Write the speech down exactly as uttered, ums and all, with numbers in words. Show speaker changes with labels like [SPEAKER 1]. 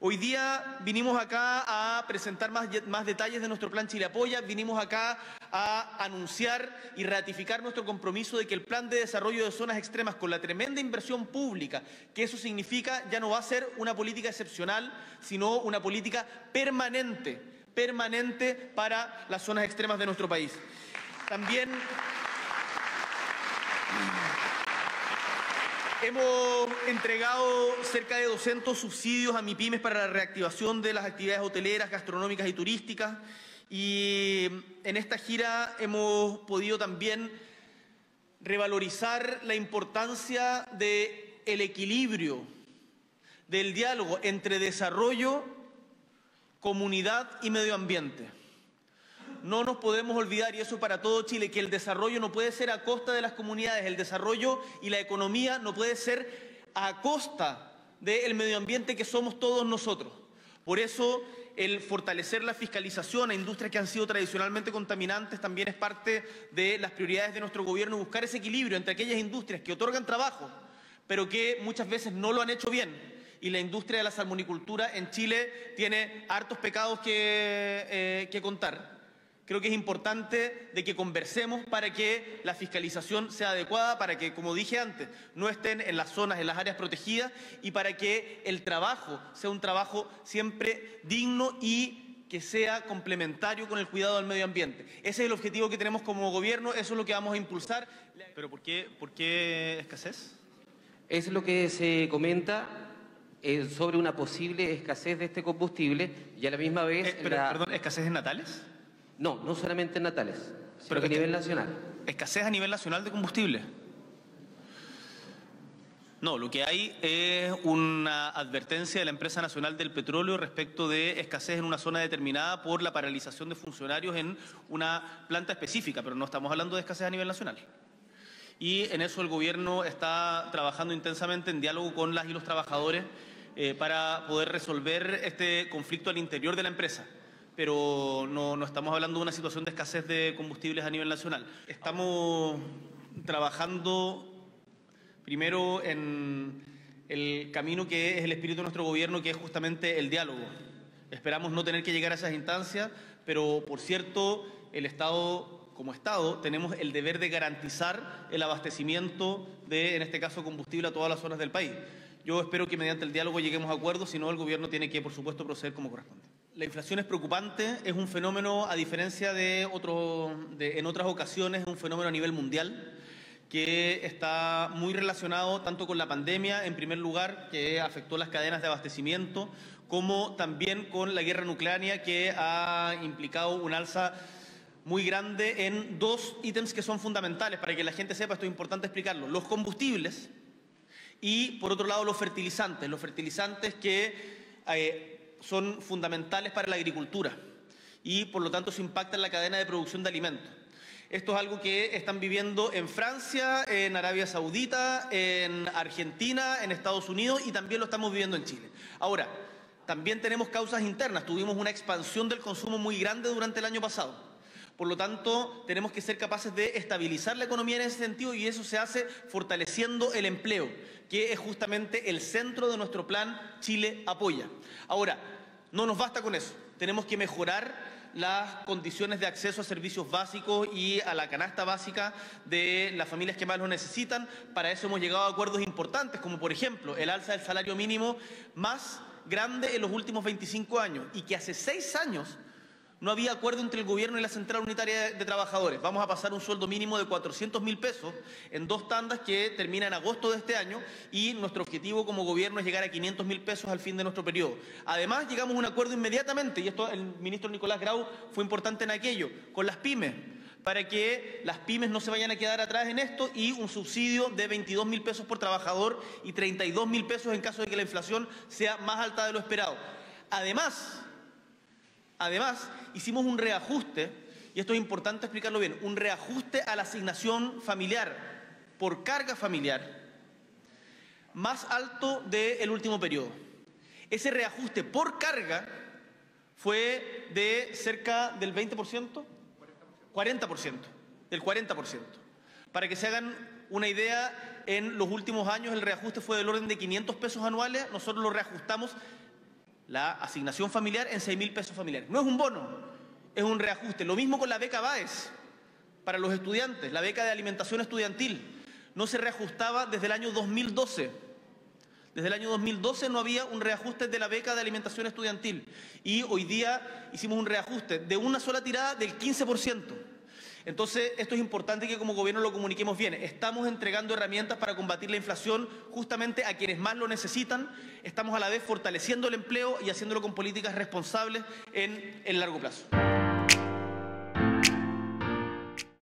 [SPEAKER 1] Hoy día vinimos acá a presentar más, más detalles de nuestro Plan Chile Apoya, vinimos acá a anunciar y ratificar nuestro compromiso de que el Plan de Desarrollo de Zonas Extremas, con la tremenda inversión pública que eso significa, ya no va a ser una política excepcional, sino una política permanente, permanente para las zonas extremas de nuestro país. También hemos entregado cerca de doscientos subsidios a MIPYMES para la reactivación de las actividades hoteleras, gastronómicas y turísticas. Y en esta gira hemos podido también revalorizar la importancia del equilibrio, del diálogo entre desarrollo, comunidad y medio ambiente. No nos podemos olvidar, y eso para todo Chile, que el desarrollo no puede ser a costa de las comunidades, el desarrollo y la economía no puede ser a costa del medio ambiente que somos todos nosotros. Por eso, el fortalecer la fiscalización a industrias que han sido tradicionalmente contaminantes también es parte de las prioridades de nuestro gobierno, buscar ese equilibrio entre aquellas industrias que otorgan trabajo, pero que muchas veces no lo han hecho bien. Y la industria de la salmonicultura en Chile tiene hartos pecados que, eh, que contar. Creo que es importante de que conversemos para que la fiscalización sea adecuada, para que, como dije antes, no estén en las zonas, en las áreas protegidas y para que el trabajo sea un trabajo siempre digno y que sea complementario con el cuidado del medio ambiente. Ese es el objetivo que tenemos como gobierno, eso es lo que vamos a impulsar. ¿Pero por qué, por qué escasez?
[SPEAKER 2] Es lo que se comenta eh, sobre una posible escasez de este combustible y a la misma vez...
[SPEAKER 1] Eh, pero,
[SPEAKER 2] la...
[SPEAKER 1] Perdón, ¿escasez en natales?
[SPEAKER 2] No, no solamente en natales, sino
[SPEAKER 1] pero
[SPEAKER 2] que a nivel nacional.
[SPEAKER 1] ¿Escasez a nivel nacional de combustible? No, lo que hay es una advertencia de la Empresa Nacional del Petróleo respecto de escasez en una zona determinada por la paralización de funcionarios en una planta específica, pero no estamos hablando de escasez a nivel nacional. Y en eso el gobierno está trabajando intensamente en diálogo con las y los trabajadores eh, para poder resolver este conflicto al interior de la empresa. Pero no, no estamos hablando de una situación de escasez de combustibles a nivel nacional. Estamos trabajando primero en el camino que es el espíritu de nuestro gobierno, que es justamente el diálogo. Esperamos no tener que llegar a esas instancias, pero por cierto, el Estado, como Estado, tenemos el deber de garantizar el abastecimiento de, en este caso, combustible a todas las zonas del país. Yo espero que mediante el diálogo lleguemos a acuerdos, si no el gobierno tiene que, por supuesto, proceder como corresponde. La inflación es preocupante, es un fenómeno, a diferencia de, otro, de en otras ocasiones, es un fenómeno a nivel mundial que está muy relacionado tanto con la pandemia, en primer lugar, que afectó las cadenas de abastecimiento, como también con la guerra en Ucrania, que ha implicado un alza muy grande en dos ítems que son fundamentales. Para que la gente sepa, esto es importante explicarlo: los combustibles y, por otro lado, los fertilizantes. Los fertilizantes que... Eh, son fundamentales para la agricultura y, por lo tanto, se impacta en la cadena de producción de alimentos. Esto es algo que están viviendo en Francia, en Arabia Saudita, en Argentina, en Estados Unidos y también lo estamos viviendo en Chile. Ahora, también tenemos causas internas. Tuvimos una expansión del consumo muy grande durante el año pasado. Por lo tanto, tenemos que ser capaces de estabilizar la economía en ese sentido y eso se hace fortaleciendo el empleo, que es justamente el centro de nuestro plan Chile Apoya. Ahora, no nos basta con eso. Tenemos que mejorar las condiciones de acceso a servicios básicos y a la canasta básica de las familias que más lo necesitan. Para eso hemos llegado a acuerdos importantes, como por ejemplo el alza del salario mínimo más grande en los últimos veinticinco años y que hace seis años no había acuerdo entre el gobierno y la Central Unitaria de Trabajadores. Vamos a pasar un sueldo mínimo de cuatrocientos mil pesos en dos tandas que termina en agosto de este año y nuestro objetivo como gobierno es llegar a quinientos mil pesos al fin de nuestro periodo. Además, llegamos a un acuerdo inmediatamente, y esto el ministro Nicolás Grau fue importante en aquello, con las pymes, para que las pymes no se vayan a quedar atrás en esto, y un subsidio de veintidós mil pesos por trabajador y treinta y dos mil pesos en caso de que la inflación sea más alta de lo esperado. Además, Además, hicimos un reajuste, y esto es importante explicarlo bien, un reajuste a la asignación familiar por carga familiar más alto del último periodo. Ese reajuste por carga fue de cerca del veinte por ciento, cuarenta por ciento, del cuarenta por ciento. Para que se hagan una idea, en los últimos años el reajuste fue del orden de quinientos pesos anuales, nosotros lo reajustamos la asignación familiar en seis mil pesos familiares. No es un bono, es un reajuste. Lo mismo con la beca BAES para los estudiantes, la beca de alimentación estudiantil. No se reajustaba desde el año dos mil doce. Desde el año dos mil doce no había un reajuste de la beca de alimentación estudiantil. Y hoy día hicimos un reajuste de una sola tirada del quince por ciento. Entonces, esto es importante que como gobierno lo comuniquemos bien. Estamos entregando herramientas para combatir la inflación justamente a quienes más lo necesitan. Estamos a la vez fortaleciendo el empleo y haciéndolo con políticas responsables en el largo plazo.